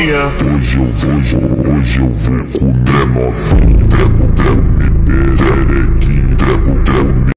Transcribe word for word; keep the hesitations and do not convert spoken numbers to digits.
Hoje eu vou, hoje eu vou comer novinha, tremo, tremo, bebê.